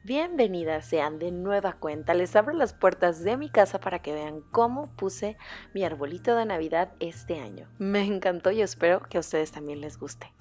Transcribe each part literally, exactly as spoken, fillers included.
Bienvenidas sean de nueva cuenta. Les abro las puertas de mi casa para que vean cómo puse mi arbolito de Navidad este año. Me encantó y espero que a ustedes también les guste.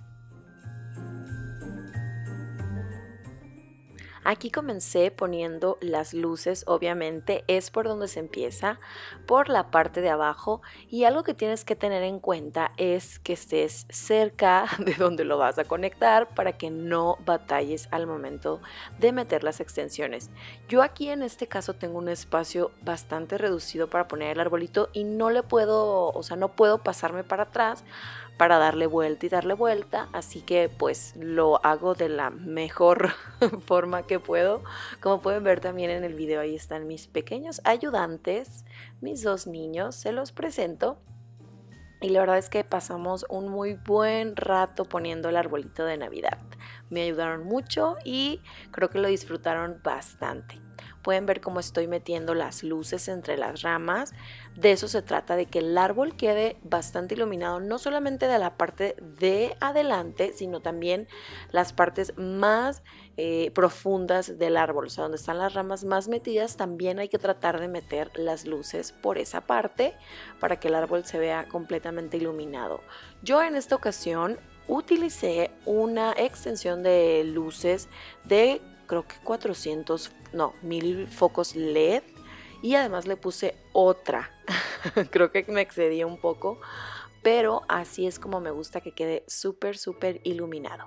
Aquí comencé poniendo las luces, obviamente es por donde se empieza, por la parte de abajo, y algo que tienes que tener en cuenta es que estés cerca de donde lo vas a conectar para que no batalles al momento de meter las extensiones. Yo aquí en este caso tengo un espacio bastante reducido para poner el arbolito y no le puedo, o sea, no puedo pasarme para atrás para darle vuelta y darle vuelta, así que pues lo hago de la mejor forma que puedo. Como pueden ver también en el video, ahí están mis pequeños ayudantes, mis dos niños, se los presento. Y la verdad es que pasamos un muy buen rato poniendo el arbolito de Navidad. Me ayudaron mucho y creo que lo disfrutaron bastante. Pueden ver cómo estoy metiendo las luces entre las ramas. De eso se trata, de que el árbol quede bastante iluminado, no solamente de la parte de adelante, sino también las partes más eh, profundas del árbol, o sea, donde están las ramas más metidas, también hay que tratar de meter las luces por esa parte para que el árbol se vea completamente iluminado. Yo en esta ocasión utilicé una extensión de luces de creo que cuatrocientos, no, mil focos L E D, y además le puse otra. Creo que me excedí un poco, pero así es como me gusta que quede súper, súper iluminado.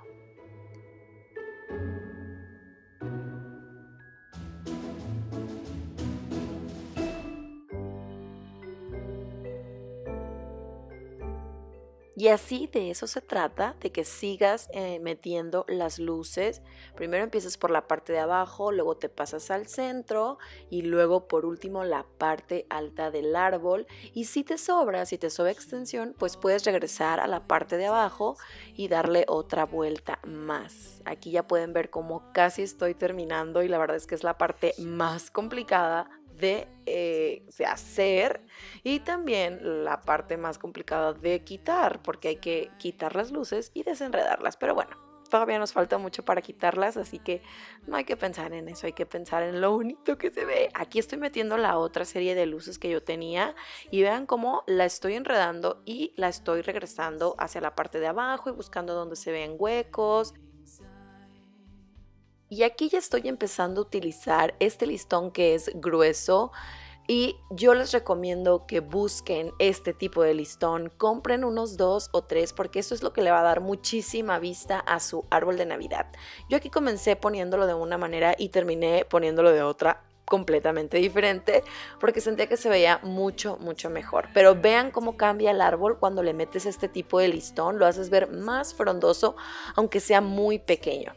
Y así de eso se trata, de que sigas eh, metiendo las luces. Primero empiezas por la parte de abajo, luego te pasas al centro y luego por último la parte alta del árbol. Y si te sobra, si te sobra extensión, pues puedes regresar a la parte de abajo y darle otra vuelta más. Aquí ya pueden ver cómo casi estoy terminando y la verdad es que es la parte más complicada de, eh, de hacer, y también la parte más complicada de quitar, porque hay que quitar las luces y desenredarlas, pero bueno, todavía nos falta mucho para quitarlas, así que no hay que pensar en eso, hay que pensar en lo bonito que se ve. Aquí estoy metiendo la otra serie de luces que yo tenía y vean cómo la estoy enredando y la estoy regresando hacia la parte de abajo y buscando donde se ven huecos. Y aquí ya estoy empezando a utilizar este listón que es grueso, y yo les recomiendo que busquen este tipo de listón, compren unos dos o tres porque eso es lo que le va a dar muchísima vista a su árbol de Navidad. Yo aquí comencé poniéndolo de una manera y terminé poniéndolo de otra completamente diferente porque sentía que se veía mucho mucho mejor, pero vean cómo cambia el árbol cuando le metes este tipo de listón, lo haces ver más frondoso aunque sea muy pequeño.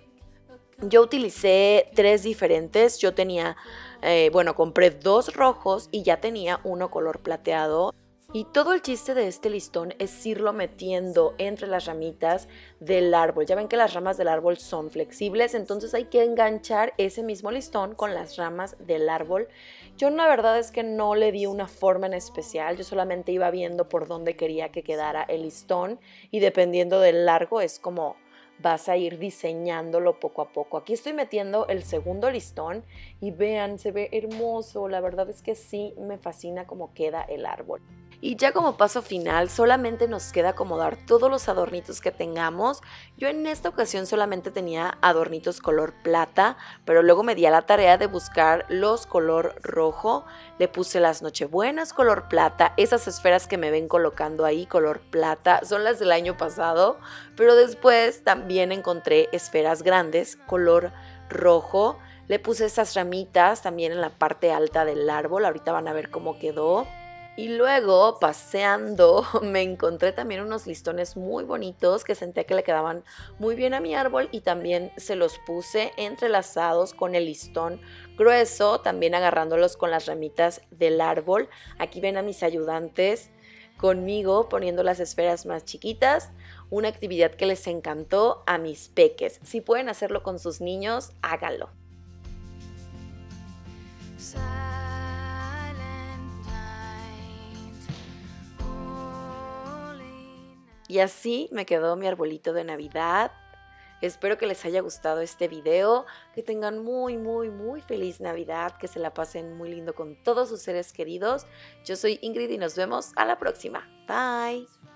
Yo utilicé tres diferentes, yo tenía, eh, bueno, compré dos rojos y ya tenía uno color plateado. Y todo el chiste de este listón es irlo metiendo entre las ramitas del árbol. Ya ven que las ramas del árbol son flexibles, entonces hay que enganchar ese mismo listón con las ramas del árbol. Yo la verdad es que no le di una forma en especial, yo solamente iba viendo por dónde quería que quedara el listón y dependiendo del largo es como vas a ir diseñándolo poco a poco. Aquí estoy metiendo el segundo listón y vean, se ve hermoso. La verdad es que sí me fascina cómo queda el árbol. Y ya como paso final, solamente nos queda acomodar todos los adornitos que tengamos. Yo en esta ocasión solamente tenía adornitos color plata, pero luego me di a la tarea de buscar los color rojo. Le puse las nochebuenas color plata, esas esferas que me ven colocando ahí color plata, son las del año pasado, pero después también encontré esferas grandes color rojo. Le puse esas ramitas también en la parte alta del árbol, ahorita van a ver cómo quedó. Y luego, paseando, me encontré también unos listones muy bonitos que sentía que le quedaban muy bien a mi árbol y también se los puse entrelazados con el listón grueso, también agarrándolos con las ramitas del árbol. Aquí ven a mis ayudantes conmigo poniendo las esferas más chiquitas, una actividad que les encantó a mis peques. Si pueden hacerlo con sus niños, háganlo. Y así me quedó mi arbolito de Navidad. Espero que les haya gustado este video, que tengan muy, muy, muy feliz Navidad, que se la pasen muy lindo con todos sus seres queridos. Yo soy Ingrid y nos vemos a la próxima. Bye.